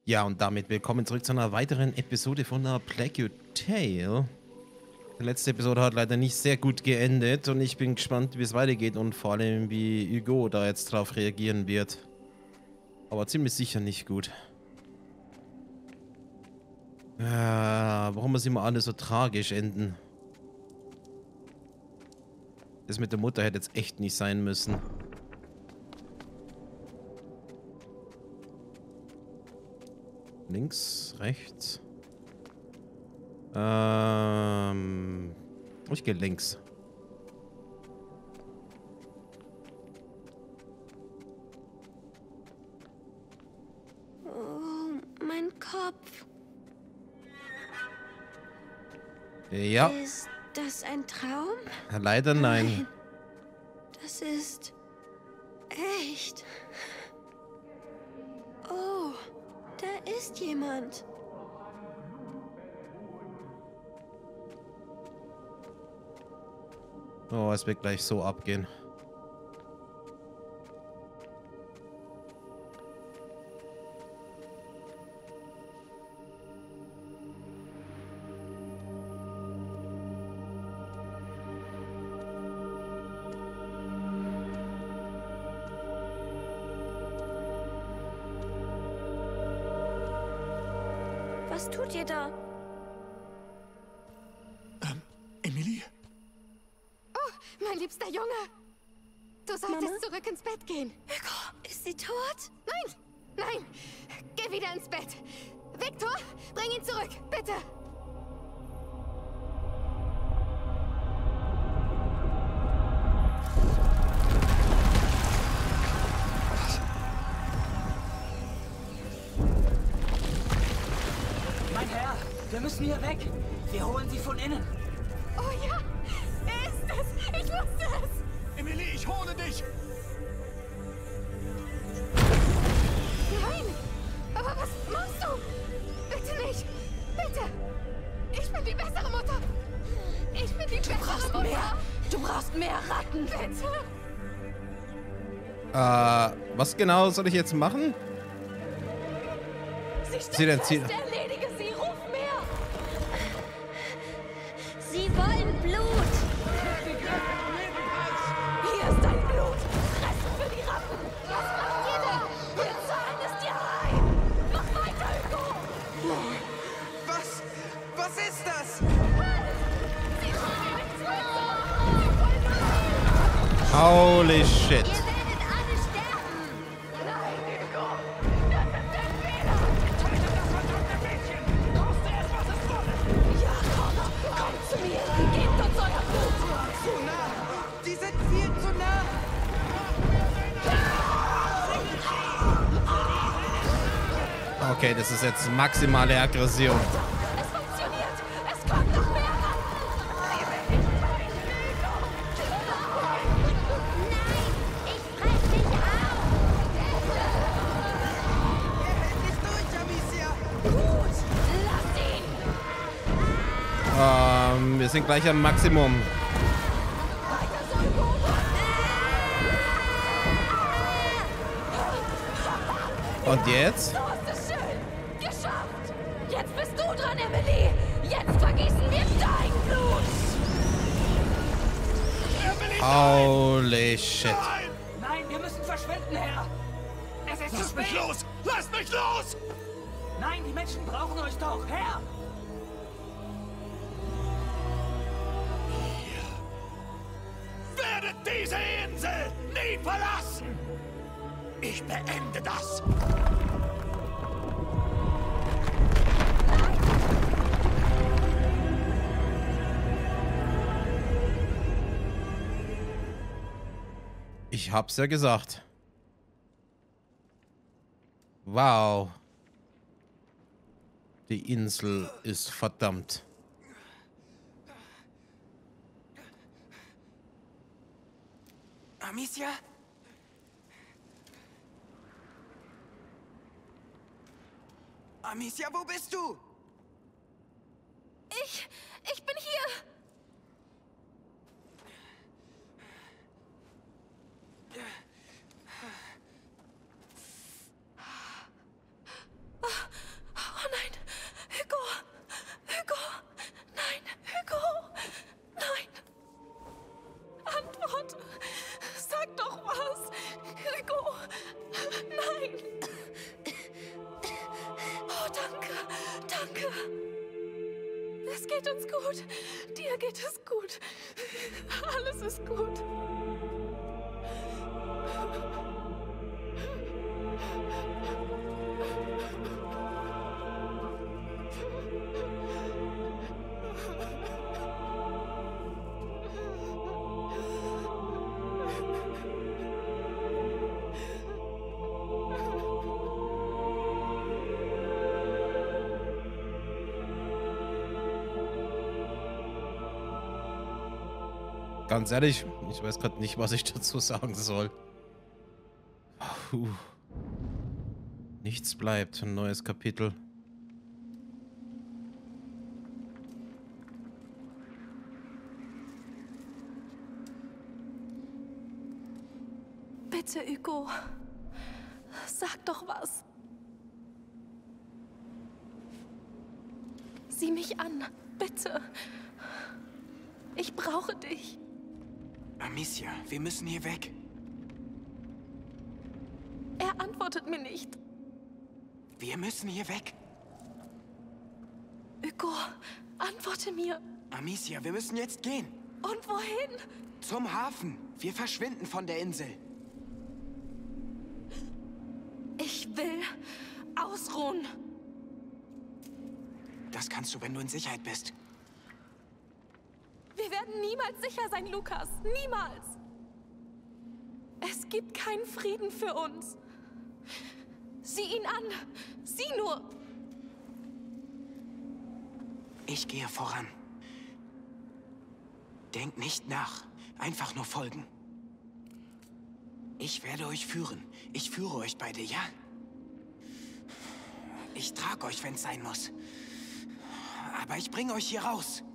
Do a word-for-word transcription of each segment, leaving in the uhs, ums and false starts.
Ja, und damit willkommen zurück zu einer weiteren Episode von A Plague Your Tale. Die letzte Episode hat leider nicht sehr gut geendet und ich bin gespannt, wie es weitergeht und vor allem, wie Hugo da jetzt drauf reagieren wird. Aber ziemlich sicher nicht gut. Äh, warum muss immer alles so tragisch enden? Das mit der Mutter hätte jetzt echt nicht sein müssen. Links, rechts. Ähm, ich gehe links. Oh, mein Kopf. Ja. Ist das ein Traum? Leider nein. Nein. Das ist echt. Oh, da ist jemand. Oh, es wird gleich so abgehen. Was tut ihr da? Ähm, Emily? Oh, mein liebster Junge. Du solltest Mama? zurück ins Bett gehen. Hugo, ist sie tot? Nein, nein. Geh wieder ins Bett. Victor, bring ihn zurück, bitte. Mein Herr, wir müssen hier weg. Wir holen sie von innen. Oh ja, er ist es. Ich wusste es. Emily, ich hole dich! Nein, aber was machst du? Bitte nicht. Bitte. Ich bin die bessere Mutter. Ich bin die Du bessere brauchst Mutter. mehr. Du brauchst mehr Ratten. Bitte. Äh, was genau soll ich jetzt machen? Sie steht Sie denn fest. Ziel- Erledige sie. Ruf mehr. Sie wollen Blut. Hier ist dein Blut. Fressen für die Ratten. Was macht ihr da? Wir zahlen es dir heim. Mach weiter, Hugo. Was? Was ist das? Sie wollen nichts mehr. Holy shit. Ihr werdet alle sterben. Nein, Hugo. Das ist der Fehler. Ja, Connor, kommt zu mir. Gebt uns euer Blut. Zu nah! Die sind viel zu nah! Okay, das ist jetzt maximale Aggression. Es funktioniert. Es kommt noch mehr Ratten. Ich fress dich auf. Nicht durch, Amicia! Gut. Lass ihn. Ähm, wir sind gleich am Maximum. Weiter so, Hugo. Und jetzt? So ist es schön. Geschafft. Jetzt bist du dran, Emily. Jetzt vergießen wir dein Blut. Holy shit. Nein! Nein, wir müssen verschwinden, Herr. Es ist zu Lass mich spät. los! Lass mich los! Nein, die Menschen brauchen euch doch, Herr. Werdet diese Insel nie verlassen! Ich beende das! Ich hab's ja gesagt. Wow. Die Insel ist verdammt. Amicia? Amicia, wo bist du? Ich, ich bin hier. geht uns gut. Dir geht es gut. Alles ist gut. Ganz ehrlich, ich weiß gerade nicht, was ich dazu sagen soll. Puh. Nichts bleibt. Ein neues Kapitel. Bitte, Hugo. Sag doch was. Sieh mich an. Bitte. Ich brauche dich. Amicia, wir müssen hier weg. Er antwortet mir nicht. Wir müssen hier weg. Hugo, antworte mir. Amicia, wir müssen jetzt gehen. Und wohin? Zum Hafen. Wir verschwinden von der Insel. Ich will ausruhen. Das kannst du, wenn du in Sicherheit bist. Wir werden niemals sicher sein, Lukas. Niemals. Es gibt keinen Frieden für uns. Sieh ihn an. Sieh nur. Ich gehe voran. Denkt nicht nach. Einfach nur folgen. Ich werde euch führen. Ich führe euch beide, ja? Ich trage euch, wenn es sein muss. Aber ich bringe euch hier raus.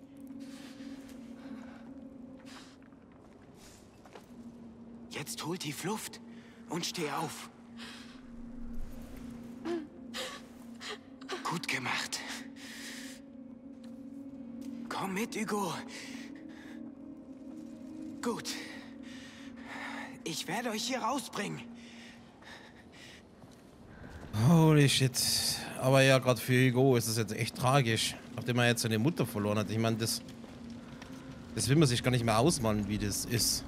Jetzt holt tief Luft und steh auf. Gut gemacht. Komm mit, Hugo. Gut. Ich werde euch hier rausbringen. Holy shit. Aber ja, gerade für Hugo ist es jetzt echt tragisch. Nachdem er jetzt seine Mutter verloren hat. Ich meine, das... Das will man sich gar nicht mehr ausmalen, wie das ist.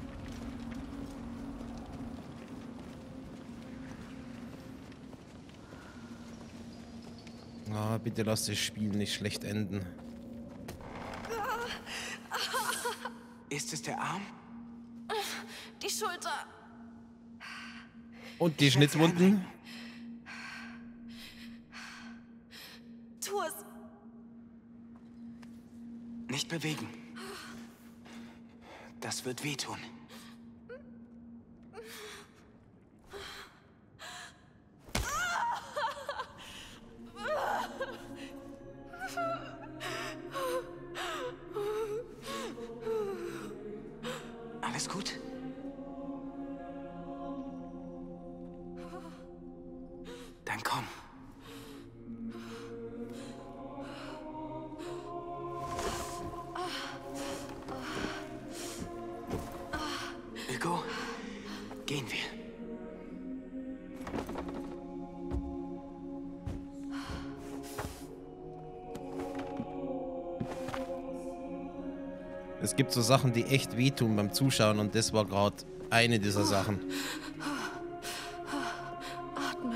Ah, bitte lass das Spiel nicht schlecht enden. Ist es der Arm? Die Schulter. Und die Schnittwunden? Tu es. Nicht bewegen. Das wird wehtun. Alles gut? Dann komm. Hugo, gehen wir. Es gibt so Sachen, die echt wehtun beim Zuschauen und das war gerade eine dieser Sachen. Atme.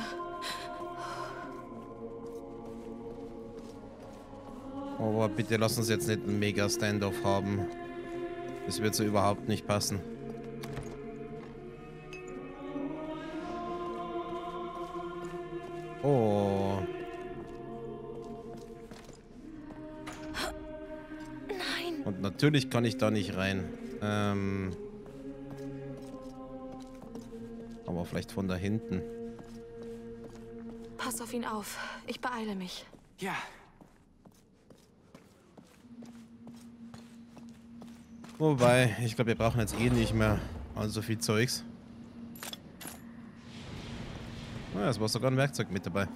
Aber bitte lass uns jetzt nicht einen mega Standoff haben. Das wird so überhaupt nicht passen. Oh. Nein. Und natürlich kann ich da nicht rein. Ähm. Aber vielleicht von da hinten. Pass auf ihn auf. Ich beeile mich. Ja. Wobei, ich glaube, wir brauchen jetzt eh nicht mehr so viel Zeugs. Naja, es war sogar ein Werkzeug mit dabei.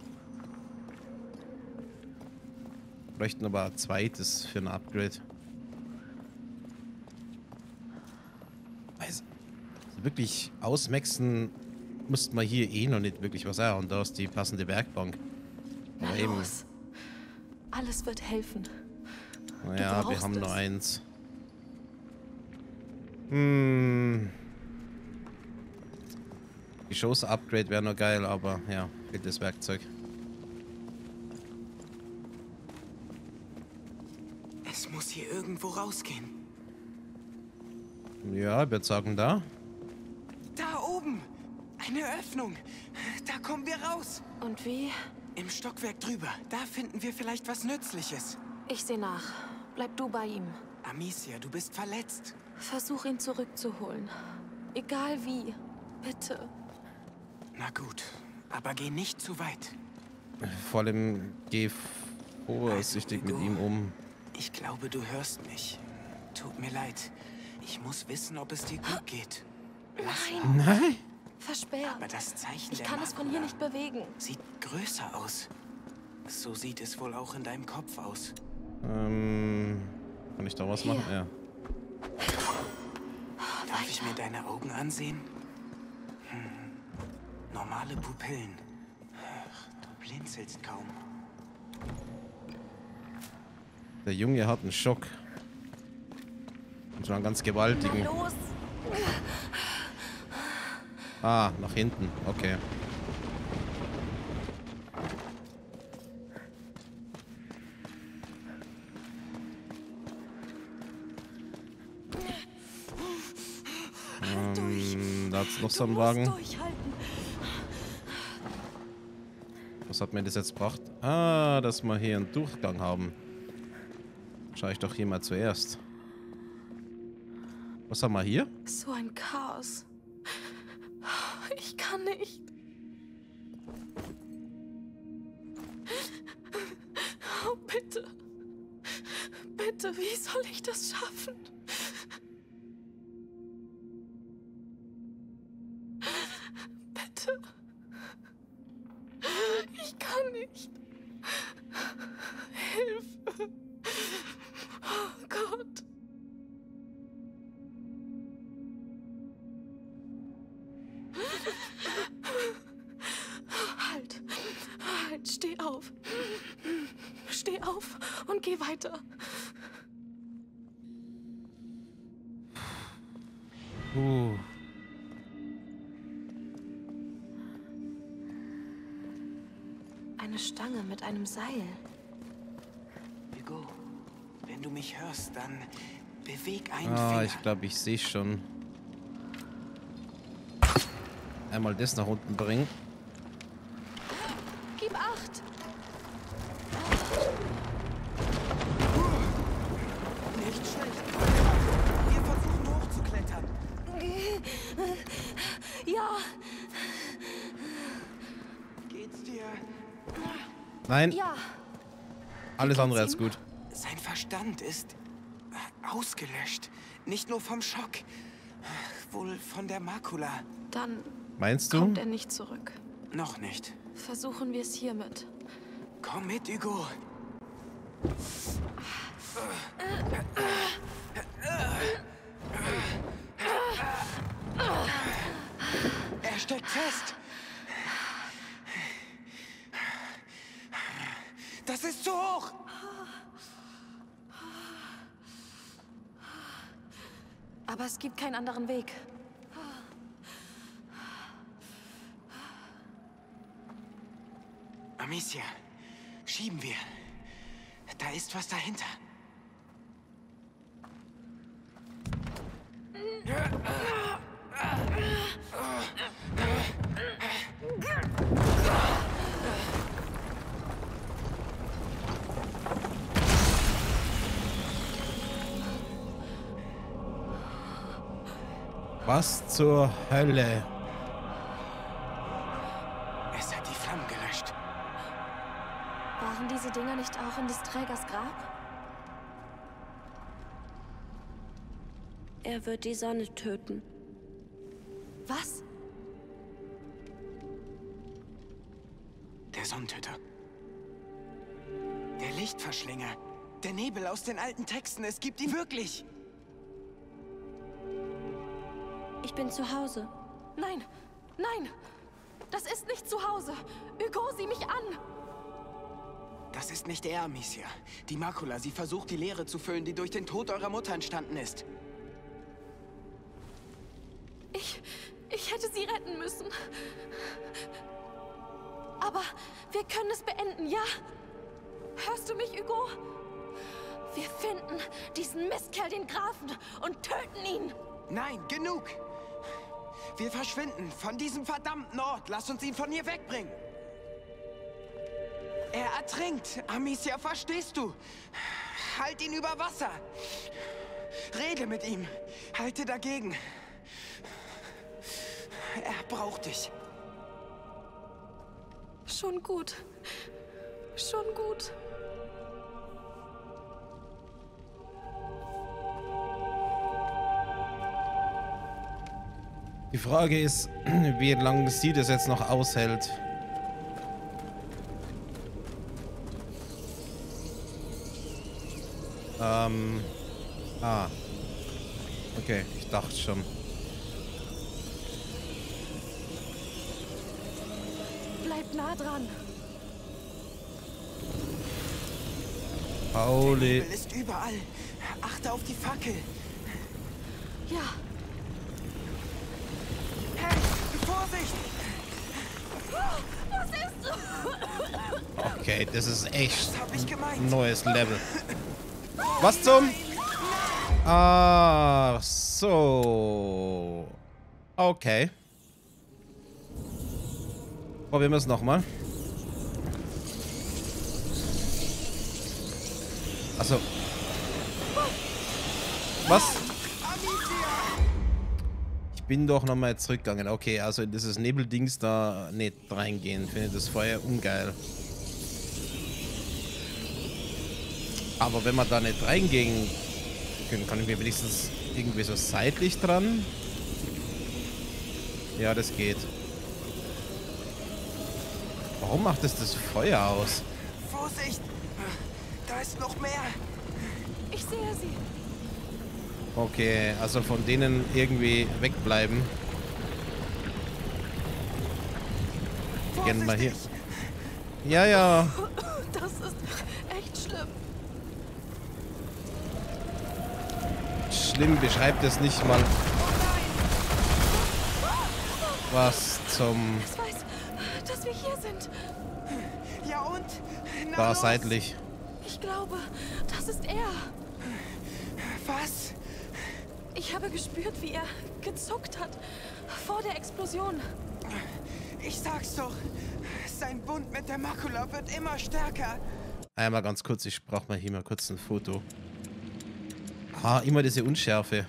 Wir bräuchten aber ein zweites für ein Upgrade. Also, wirklich ausmaxen müssten wir hier eh noch nicht wirklich was haben. Und da ist die passende Werkbank. Na Aber eben. los. Alles wird helfen. Naja, wir brauchst haben nur es. eins. Hm. Geschoss-Upgrade wäre nur geil, aber ja, fehlt das Werkzeug. Es muss hier irgendwo rausgehen. Ja, ich würde sagen da. Da oben! Eine Öffnung! Da kommen wir raus! Und wie? Im Stockwerk drüber. Da finden wir vielleicht was Nützliches. Ich sehe nach. Bleib du bei ihm. Amicia, du bist verletzt. Versuch ihn zurückzuholen. Egal wie. Bitte. Na gut, aber geh nicht zu weit. Vor allem geh vorsichtig Also, mit Hugo, ihm um. Ich glaube, du hörst mich. Tut mir leid. Ich muss wissen, ob es dir gut geht. Nein, Nein? versperrt. Aber das Zeichen Ich der kann es von hier Makula nicht bewegen. sieht größer aus. So sieht es wohl auch in deinem Kopf aus. Ähm, kann ich da was machen? Hier. Ja. Darf ich mir deine Augen ansehen? Hm. Normale Pupillen. Ach, du blinzelst kaum. Der Junge hat einen Schock. Und zwar einen ganz gewaltigen. Los! Ah, nach hinten. Okay. Ähm, da hat's noch so einen Wagen. Durchhalten. Was hat mir das jetzt gebracht? Ah, dass wir hier einen Durchgang haben. Schau ich doch hier mal zuerst. Was haben wir hier? So ein Chaos. Ich kann nicht. Oh, bitte. Bitte, wie soll ich das schaffen? Bitte. Ich kann nicht. Hilfe. Oh Gott. Halt. Halt, steh auf. Steh auf und geh weiter. Uh. Eine Stange mit einem Seil. Hugo, wenn du mich hörst, dann beweg einen Ah, Finger. ich glaube, ich sehe schon. Einmal das nach unten bringen. Gib acht. Nicht schlecht. Wir versuchen hochzuklettern. Ja. Geht's dir? Nein, Ja. alles andere als gut. Sein Verstand ist ausgelöscht. Nicht nur vom Schock. Wohl von der Makula. Dann Meinst du? kommt er nicht zurück. Noch nicht. Versuchen wir es hiermit. Komm mit, Hugo. Er steckt fest. Das ist zu hoch. Aber es gibt keinen anderen Weg. Amicia, schieben wir. Da ist was dahinter. Was zur Hölle? Es hat die Flammen gelöscht. Waren diese Dinger nicht auch in des Trägers Grab? Er wird die Sonne töten. Was? Der Sonnentöter. Der Lichtverschlinger. Der Nebel aus den alten Texten. Es gibt ihn wirklich. Ich bin zu Hause. Nein, nein! Das ist nicht zu Hause! Hugo, sieh mich an! Das ist nicht er, Amicia. Die Makula, sie versucht, die Leere zu füllen, die durch den Tod eurer Mutter entstanden ist. Ich... ich hätte sie retten müssen. Aber wir können es beenden, ja? Hörst du mich, Hugo? Wir finden diesen Mistkerl, den Grafen, und töten ihn. Nein, genug! Wir verschwinden von diesem verdammten Ort. Lass uns ihn von hier wegbringen. Er ertrinkt. Amicia, verstehst du? Halt ihn über Wasser. Rede mit ihm. Halte dagegen. Er braucht dich. Schon gut. Schon gut. Die Frage ist, wie lange sie das jetzt noch aushält. Ähm. Ah. Okay, ich dachte schon. Bleib nah dran. Pauli. Der Nebel ist überall. Achte auf die Fackel. Ja. Hey, Vorsicht! Was ist? Okay, das ist echt Das hab ich gemeint. ein neues Level. Was zum? Ah, so. Okay. Probieren wir es nochmal. Achso. Was? Ich bin doch nochmal zurückgegangen. Okay, also in dieses Nebeldings da nicht reingehen. Ich finde das Feuer ungeil. Aber wenn wir da nicht reingehen können, kann ich mir wenigstens irgendwie so seitlich dran. Ja, das geht. Warum macht es das Feuer aus? Vorsicht! Da ist noch mehr. Ich sehe sie. Okay, also von denen irgendwie wegbleiben. Gehen wir hier. Ja, ja. Das ist echt schlimm. Schlimm, beschreibt es nicht mal. Was zum... Es weiß, dass wir hier sind. Ja und? Na Da los. seitlich. Ich glaube, das ist er. Was? Ich habe gespürt, wie er gezuckt hat. Vor der Explosion. Ich sag's doch. Sein Bund mit der Makula wird immer stärker. Einmal ganz kurz, ich brauche mal hier mal kurz ein Foto. Ah, immer diese Unschärfe.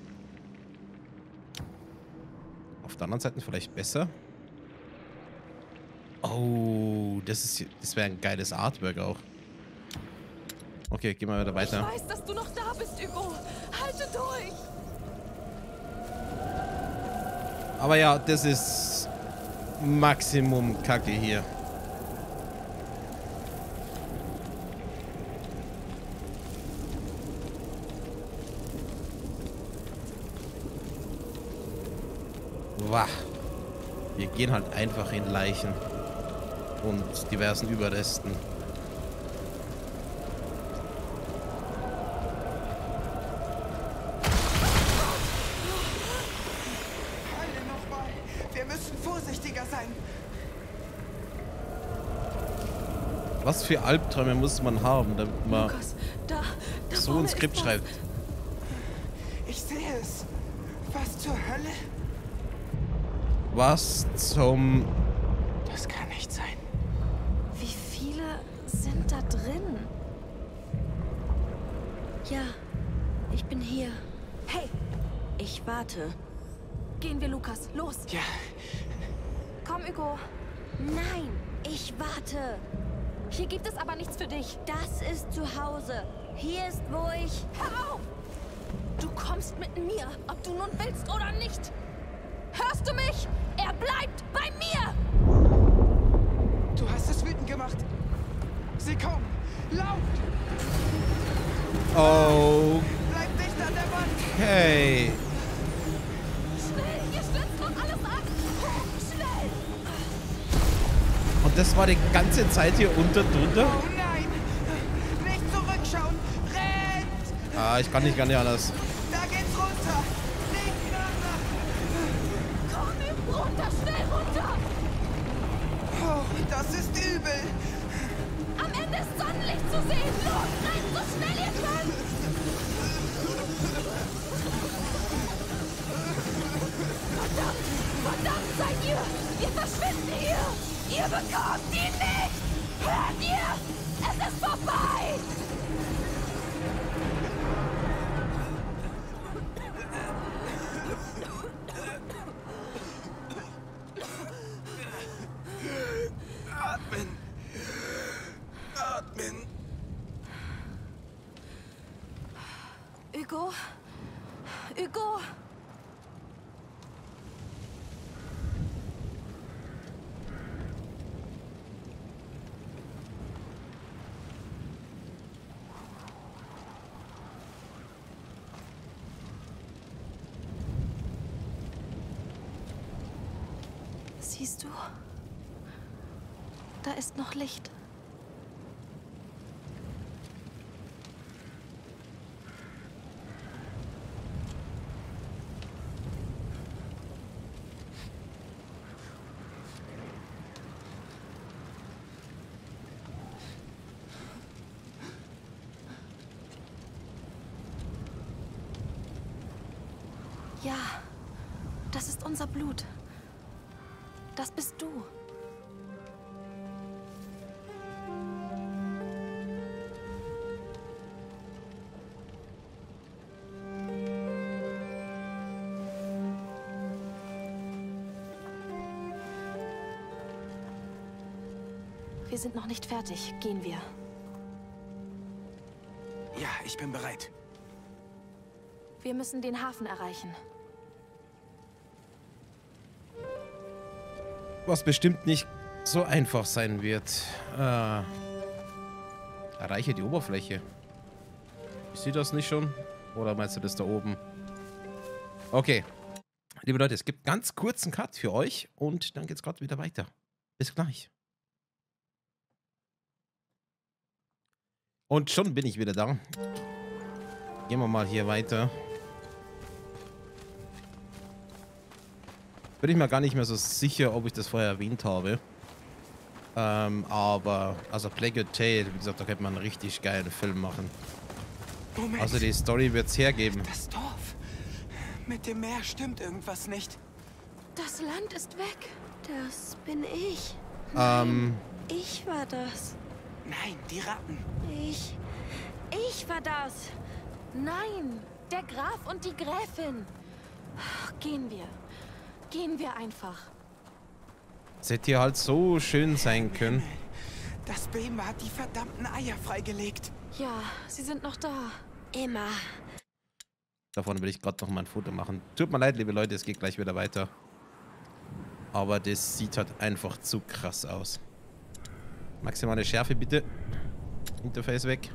Auf der anderen Seite vielleicht besser. Oh, das ist, das wäre ein geiles Artwork auch. Okay, gehen wir wieder weiter. Ich weiß, dass du noch da bist, Hugo. Halte durch. Aber ja, das ist Maximum Kacke hier. Wah. Wir gehen halt einfach in Leichen und diversen Überresten. Alle nochmal. Wir müssen vorsichtiger sein. Was für Albträume muss man haben, damit man Lukas, da, da so vorne ein Skript ist was. schreibt? Ich sehe es. Was zur Hölle? Was zum... Das kann nicht sein. Wie viele sind da drin? Ja, ich bin hier. Hey, Ich warte. gehen wir, Lukas. Los. Ja, Komm, Hugo. Nein, ich warte. Hier gibt es aber nichts für dich. Das ist zu Hause. Hier ist, wo ich... Hör auf! Du kommst mit mir, ob du nun willst oder nicht. Hörst du mich? Er bleibt bei mir! du hast es wütend gemacht. Sie kommen. Lauft! Oh, Bleib dicht an der Wand. okay. Schnell, hier stürzt noch alles ab. Hoch, schnell! Und das war die ganze Zeit hier unter drunter? Oh nein! Ah, ich kann nicht gar nicht anders. Da geht's runter. Nicht runter. Runter, schnell runter! Oh, das ist übel. Am Ende ist Sonnenlicht zu sehen! Los, rennt so schnell ihr könnt! Verdammt! Verdammt seid ihr! Wir verschwinden hier! Ihr bekommt ihn nicht! Hört ihr? Es ist vorbei! Atmen. Atmen. Hugo? Hugo? Siehst du? Da ist noch Licht. Ja, das ist unser Blut. Das bist du. Wir sind noch nicht fertig. Gehen wir. Ja, ich bin bereit. Wir müssen den Hafen erreichen. Was bestimmt nicht so einfach sein wird. Äh, erreiche die Oberfläche. Ich sehe das nicht schon? Oder meinst du das da oben? Okay. Liebe Leute, es gibt ganz kurzen Cut für euch und dann geht's gerade wieder weiter. Bis gleich. Und schon bin ich wieder da. Gehen wir mal hier weiter. Bin ich mir gar nicht mehr so sicher, ob ich das vorher erwähnt habe. Ähm, aber, also Plague Your Tale, wie gesagt, da könnte man einen richtig geilen Film machen. Moment. Also die Story wird es hergeben. Das Dorf. Mit dem Meer stimmt irgendwas nicht. Das Land ist weg. Das bin ich. Ähm, Ich war das. Nein, die Ratten. Ich. Ich war das. Nein, der Graf und die Gräfin. Gehen wir. Gehen wir einfach. es hätte hier halt so schön sein können. Das Beben hat die verdammten Eier freigelegt. Ja, sie sind noch da. Immer. Davon will ich gerade noch mal ein Foto machen. Tut mir leid, liebe Leute, es geht gleich wieder weiter. Aber das sieht halt einfach zu krass aus. Maximale Schärfe bitte. Interface weg.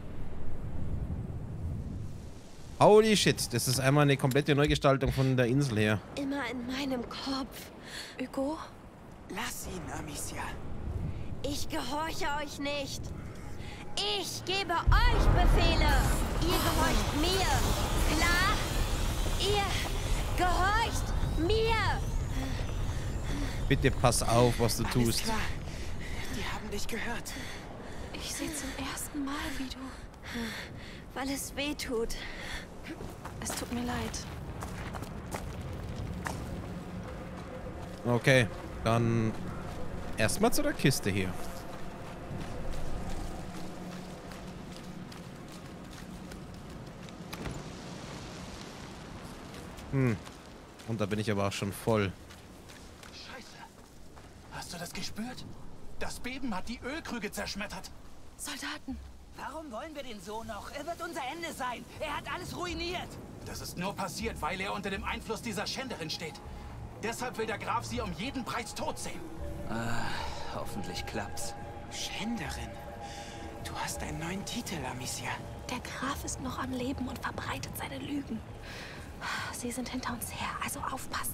Holy shit, das ist einmal eine komplette Neugestaltung von der Insel her. Immer in meinem Kopf. Hugo? Lass ihn, Amicia. Ich gehorche euch nicht. Ich gebe euch Befehle. Ihr gehorcht mir. Klar? Ihr gehorcht mir. Bitte pass auf, was du Alles tust. klar. Die haben dich gehört. Ich sehe zum ersten Mal, wie du... Weil es weh tut. Es tut mir leid. Okay, dann erstmal zu der Kiste hier. Hm, und da bin ich aber auch schon voll. Scheiße. Hast du das gespürt? Das Beben hat die Ölkrüge zerschmettert. Soldaten. Warum wollen wir den so noch? Er wird unser Ende sein. Er hat alles ruiniert. Das ist nur passiert, weil er unter dem Einfluss dieser Schänderin steht. Deshalb will der Graf sie um jeden Preis tot sehen. Ah, hoffentlich klappt's. Schänderin. Du hast einen neuen Titel, Amicia. Der Graf ist noch am Leben und verbreitet seine Lügen. Sie sind hinter uns her, also aufpassen.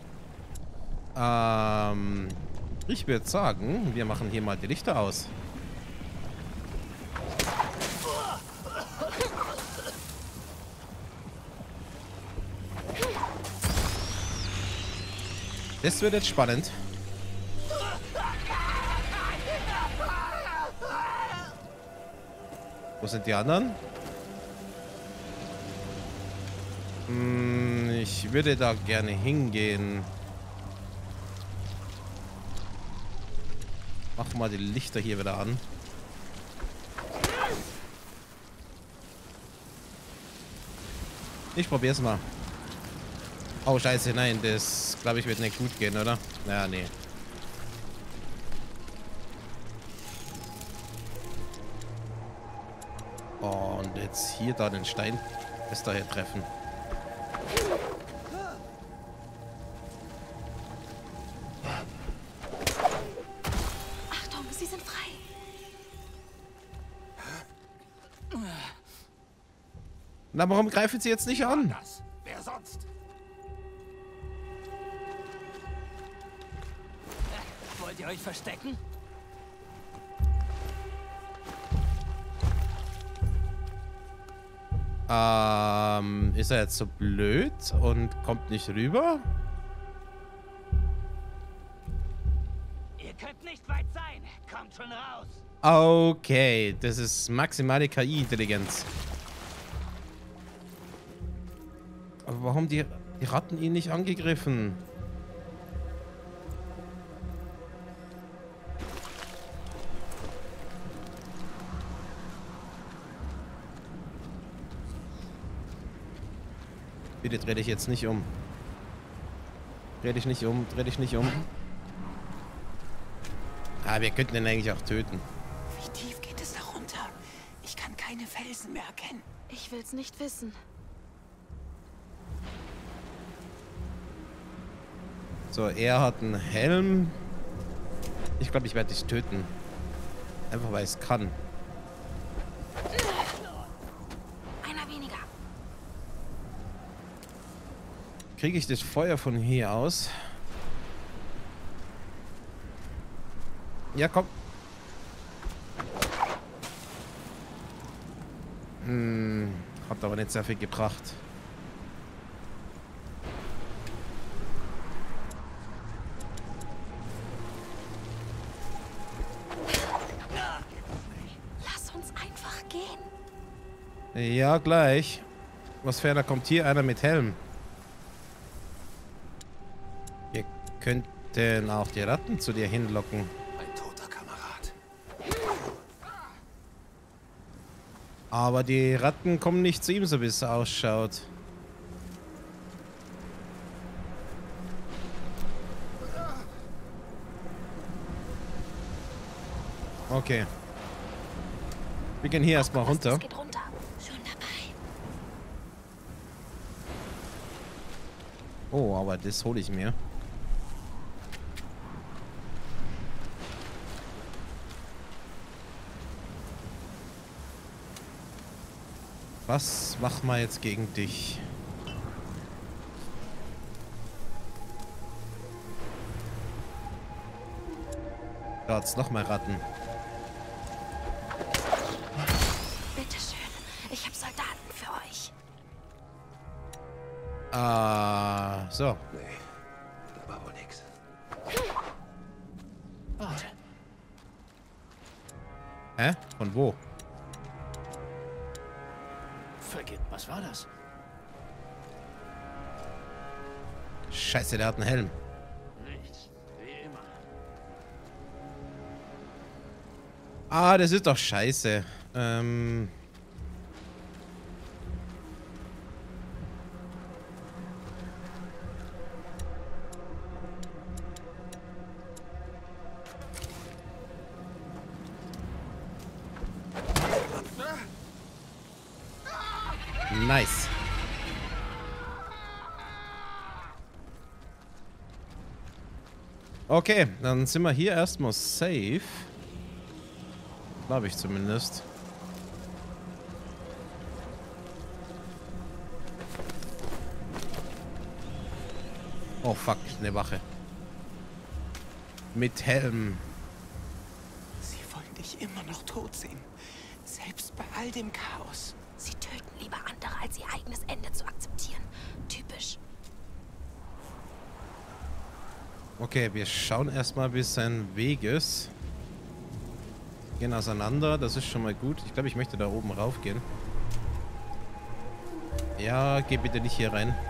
Ähm, ich würde sagen, wir machen hier mal die Lichter aus. Das wird jetzt spannend. Wo sind die anderen? Hm, ich würde da gerne hingehen. Mach mal die Lichter hier wieder an. Ich probier's mal. Oh, scheiße, nein, das, glaube ich, wird nicht gut gehen, oder? Naja, nee. Oh, und jetzt hier da den Stein bis daher treffen. Achtung, sie sind frei. Na, warum greifen sie jetzt nicht an? Das. Wer sonst? Wollt ihr euch verstecken? Ähm, ist er jetzt so blöd und kommt nicht rüber? Ihr könnt nicht weit sein. Kommt schon raus. Okay, das ist maximale K I-Intelligenz. Aber warum die, die Ratten ihn nicht angegriffen? Bitte dreh dich jetzt nicht um. Dreh dich nicht um, dreh dich nicht um. Ah, wir könnten den eigentlich auch töten. Wie tief geht es da runter? Ich kann keine Felsen mehr erkennen. Ich will's nicht wissen. So, er hat einen Helm. Ich glaube, ich werde dich töten. Einfach weil ich es kann. Einer weniger. Kriege ich das Feuer von hier aus? Ja, komm. Hm, hat aber nicht sehr viel gebracht. Lass uns einfach gehen. Ja, gleich. Was ferner kommt hier einer mit Helm? Wir könnten auch die Ratten zu dir hinlocken. Ein toter Kamerad. Aber die Ratten kommen nicht zu ihm, so wie es ausschaut. Okay. Wir gehen hier erstmal runter. Es geht runter. Schon dabei. Oh, aber das hole ich mir. Was machen wir jetzt gegen dich? Da hat's noch mal Ratten. Bitteschön. Ich habe Soldaten für euch. Ah, so. Nee, da war wohl nix. Warte. Hä? Von wo? Vergiss, was war das? Scheiße, der hat einen Helm. Nichts. Wie immer. Ah, das ist doch scheiße. Ähm... Nice. Okay, dann sind wir hier erstmal safe. Glaube ich zumindest. Oh fuck, eine Wache. Mit Helm. Sie wollen dich immer noch tot sehen. Selbst bei all dem Chaos. Sie töten lieber andere, als ihr eigenes Ende zu akzeptieren. Typisch. Okay, wir schauen erstmal, wie sein Weg ist. Gehen auseinander, das ist schon mal gut. Ich glaube, ich möchte da oben raufgehen. Ja, geh bitte nicht hier rein.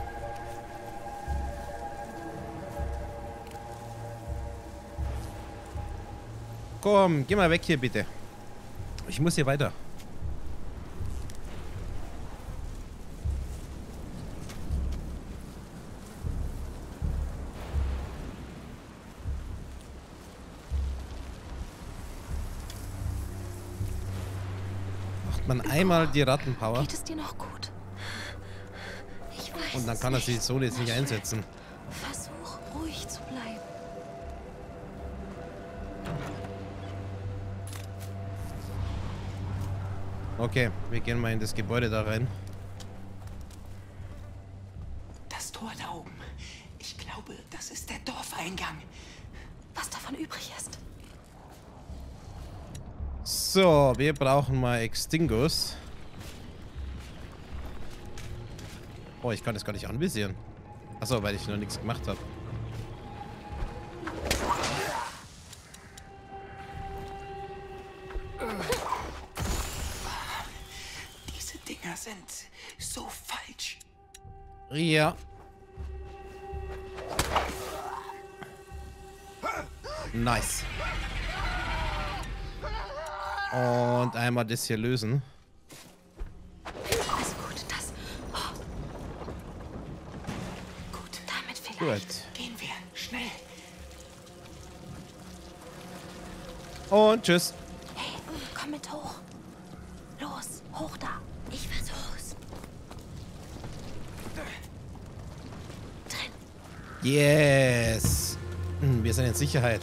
Komm, geh mal weg hier bitte. Ich muss hier weiter. Macht man einmal die Rattenpower. Geht es dir noch gut? Ich weiß Und dann es kann er nicht. sich so jetzt nicht einsetzen. Versuch, ruhig zu bleiben. Okay, wir gehen mal in das Gebäude da rein. Das Tor da oben. Ich glaube, das ist der Dorfeingang. Was davon übrig ist. So, wir brauchen mal Extingus. Oh, ich kann das gar nicht anvisieren. Achso, weil ich noch nichts gemacht habe. Diese Dinger sind so falsch. Ja. Nice. Und einmal das hier lösen. Alles gut, das... Oh, Gut, damit vielleicht. Gut. gehen wir. Schnell. Und tschüss. Hey, komm mit hoch. Los, hoch da. Ich versuch's. Drin. Yes. Hm, wir sind in Sicherheit.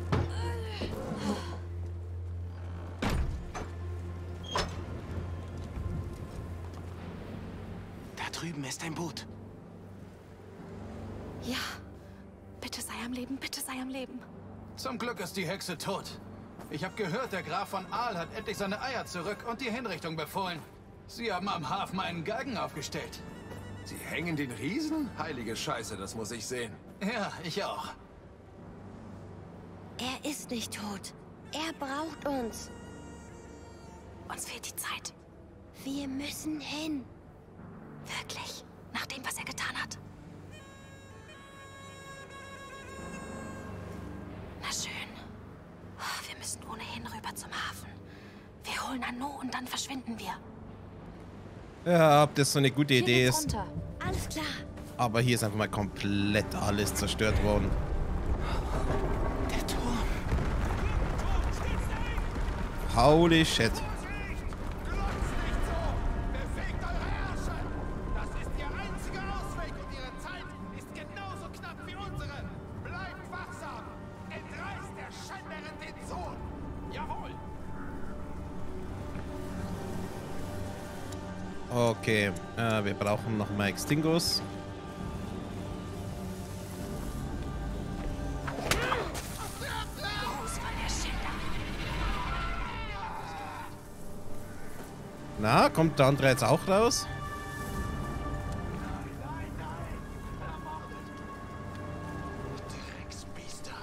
Da drüben ist ein Boot. Ja. Bitte sei am Leben, bitte sei am Leben. Zum Glück ist die Hexe tot. Ich habe gehört, der Graf von Aal hat endlich seine Eier zurück und die Hinrichtung befohlen. Sie haben am Hafen einen Galgen aufgestellt. Sie hängen den Riesen? Heilige Scheiße, das muss ich sehen. Ja, ich auch. Er ist nicht tot. Er braucht uns. Uns fehlt die Zeit. Wir müssen hin. Wirklich. Nach dem, was er getan hat. Na schön. Wir müssen ohnehin rüber zum Hafen. Wir holen Anu und dann verschwinden wir. Ja, ob das so eine gute Hier Idee geht's ist. runter. Alles klar. Aber hier ist einfach mal komplett alles zerstört worden. Der Turm. Holy shit. Bewegt eure Herrscher! Das ist ihr einziger Ausweg und ihre Zeit ist genauso knapp wie unsere. Bleibt wachsam! Entreißt der Schänderin den Sohn! Jawohl! Okay, äh, wir brauchen noch mal Extingus. Groß von der Schänder. Na, kommt der andere jetzt auch raus? Drecksbiester.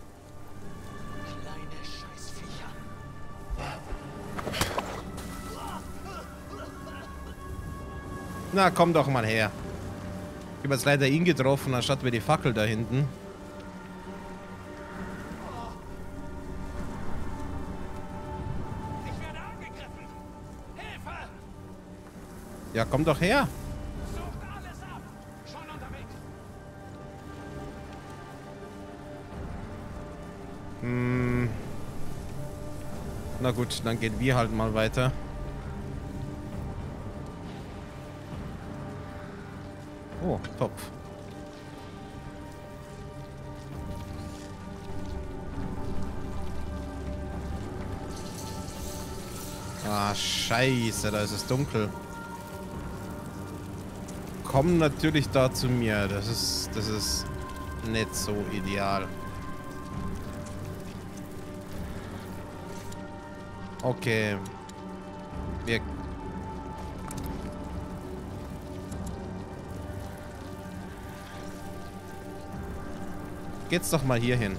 Kleine Scheißviecher. Na, komm doch mal her. Ich habe jetzt leider ihn getroffen, anstatt wir die Fackel da hinten. Ich werde angegriffen! Hilfe! Ja, komm doch her. Sucht alles ab! Schon unterwegs! Hm. Na gut, dann gehen wir halt mal weiter. Oh, Topf. Ah, scheiße, da ist es dunkel. Komm natürlich da zu mir. Das ist, das ist nicht so ideal. Okay. Wir... geht's doch mal hier hin.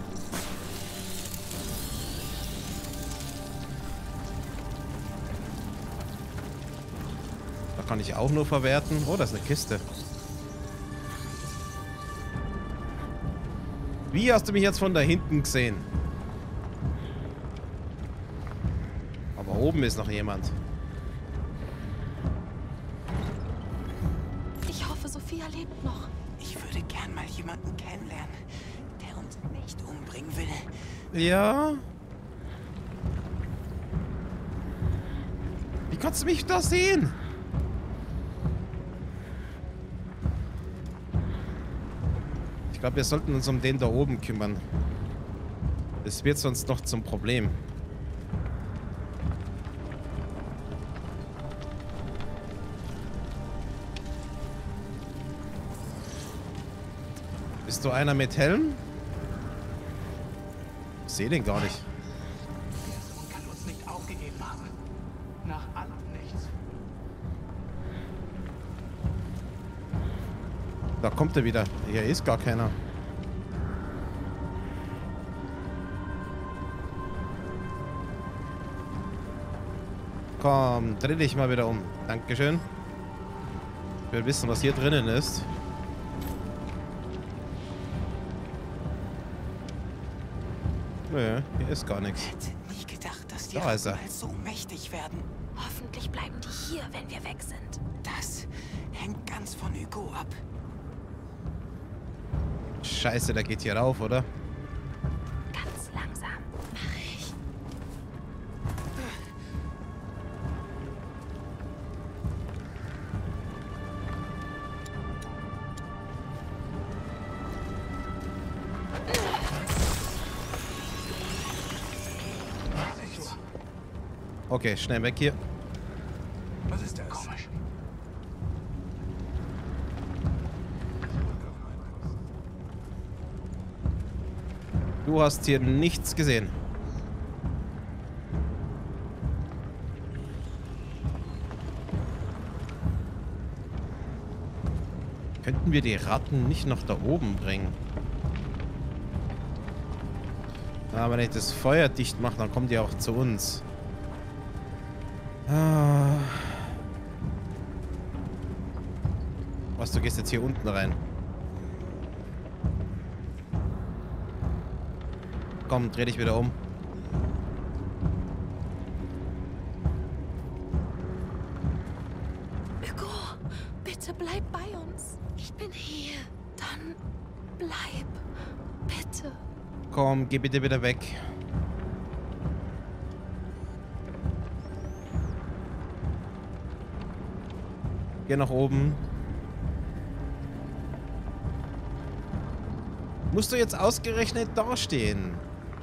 Da kann ich auch nur verwerten. Oh, das ist eine Kiste. Wie hast du mich jetzt von da hinten gesehen? Aber oben ist noch jemand. Ich hoffe, Sophia lebt noch. Ich würde gern mal jemanden kennenlernen, der uns nicht umbringen will. Ja? Wie kannst du mich da sehen? Ich glaube, wir sollten uns um den da oben kümmern. Das wird sonst noch zum Problem. Bist du einer mit Helm? Ich sehe den gar nicht. Der Sohn kann uns nicht aufgegeben haben. Nach allem nichts. Da kommt er wieder. Hier ist gar keiner. Komm, dreh dich mal wieder um. Dankeschön. Ich will wissen, was hier drinnen ist. Nö, hier ist gar nichts. Ich hätte nie gedacht, dass die Da ist er. mal so mächtig werden. Hoffentlich bleiben die hier, wenn wir weg sind. Das hängt ganz von Hugo ab. Scheiße, der geht hier rauf, oder? Ganz langsam. Mach ich. Okay, schnell weg hier. Was ist das? Komisch. Du hast hier nichts gesehen. Könnten wir die Ratten nicht noch da oben bringen? Aber wenn ich das Feuer dicht mache, dann kommen die auch zu uns. Ah. Was, du gehst jetzt hier unten rein? Komm, dreh dich wieder um. Hugo, bitte bleib bei uns. Ich bin hier. Dann bleib. Bitte. Komm, geh bitte wieder weg. Geh nach oben. Musst du jetzt ausgerechnet dastehen?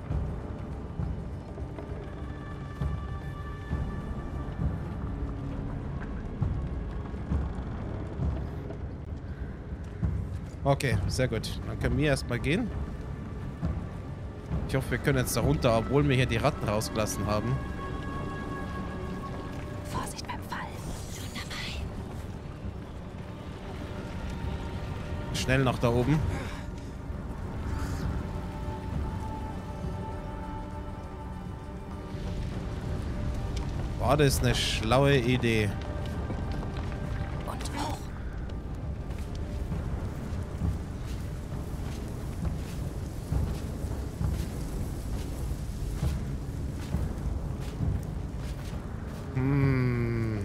Okay, sehr gut. Dann können wir erstmal gehen. Ich hoffe, wir können jetzt da runter, obwohl wir hier die Ratten rausgelassen haben. Vorsicht beim Fall. Schon dabei. Schnell nach da oben. War das eine schlaue Idee? Und hoch. Hm.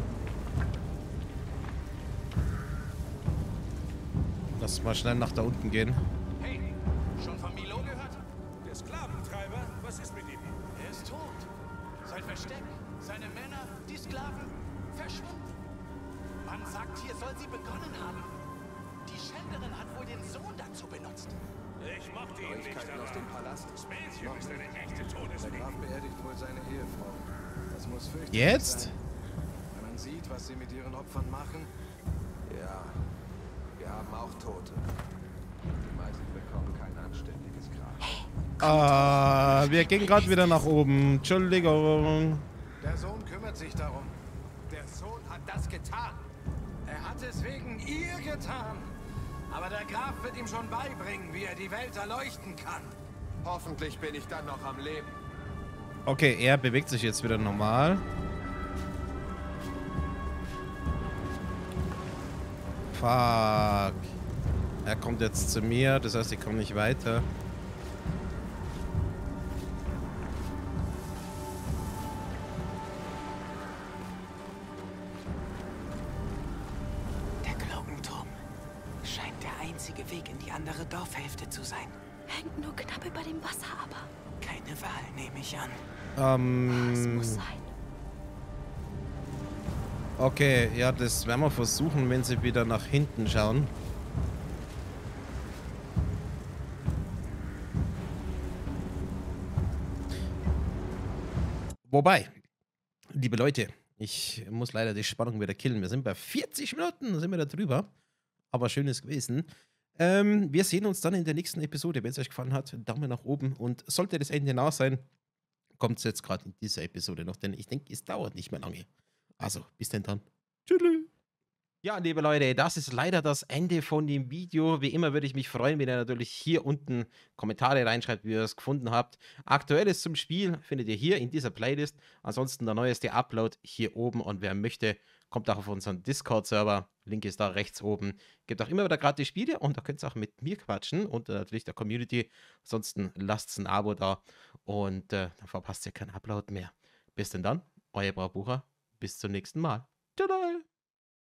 Lass mal schnell nach da unten gehen. Hey, schon von Milo gehört? Der Sklaventreiber? Was ist mit ihm? Er ist tot. Sein Versteck, seine Männer, die Sklaven, verschwunden. Man sagt, hier soll sie begonnen haben. Die Schänderin hat wohl den Sohn dazu benutzt. Ich mochte ihn nicht, Neuigkeiten aber aus dem Palast. Spezien ist eine echte Der Todesliebe. Graf beerdigt wohl seine Ehefrau. Das muss fürchterlich Jetzt? sein. Wenn man sieht, was sie mit ihren Opfern machen. Ja, wir haben auch Tote. Die meisten bekommen kein anständiges Grab. Ah, wir gehen gerade wieder nach oben. Entschuldigung. Der Sohn kümmert sich darum. Der Sohn hat das getan. Er hat es wegen ihr getan. Aber der Graf wird ihm schon beibringen, wie er die Welt erleuchten kann. Hoffentlich bin ich dann noch am Leben. Okay, er bewegt sich jetzt wieder normal. Fuck. Er kommt jetzt zu mir, das heißt, ich komme nicht weiter. Der Glockenturm scheint der einzige Weg in die andere Dorfhälfte zu sein. Hängt nur knapp über dem Wasser, aber Keine Wahl, nehme ich an. es Ähm, muss sein. okay, ja, das werden wir versuchen, wenn sie wieder nach hinten schauen. Wobei, liebe Leute, ich muss leider die Spannung wieder killen. Wir sind bei vierzig Minuten, sind wir da drüber. Aber schön ist gewesen. Ähm, wir sehen uns dann in der nächsten Episode. Wenn es euch gefallen hat, Daumen nach oben. Und sollte das Ende nah sein, kommt es jetzt gerade in dieser Episode noch. Denn ich denke, es dauert nicht mehr lange. Also, bis denn dann. Tschüss. Ja, liebe Leute, das ist leider das Ende von dem Video. Wie immer würde ich mich freuen, wenn ihr natürlich hier unten Kommentare reinschreibt, wie ihr es gefunden habt. Aktuelles zum Spiel findet ihr hier in dieser Playlist. Ansonsten der neueste Upload hier oben. Und wer möchte, kommt auch auf unseren Discord-Server. Link ist da rechts oben. Gibt auch immer wieder gratis Spiele und da könnt ihr auch mit mir quatschen und äh, natürlich der Community. Ansonsten lasst ein Abo da und äh, dann verpasst ihr keinen Upload mehr. Bis denn dann, euer Braubucher. Bis zum nächsten Mal. Tada!